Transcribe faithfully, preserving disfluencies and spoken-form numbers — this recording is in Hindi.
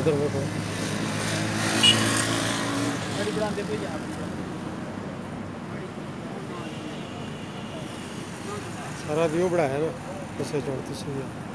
उधर वो सारा व्यू बड़ा है ना, इसे चढ़ती से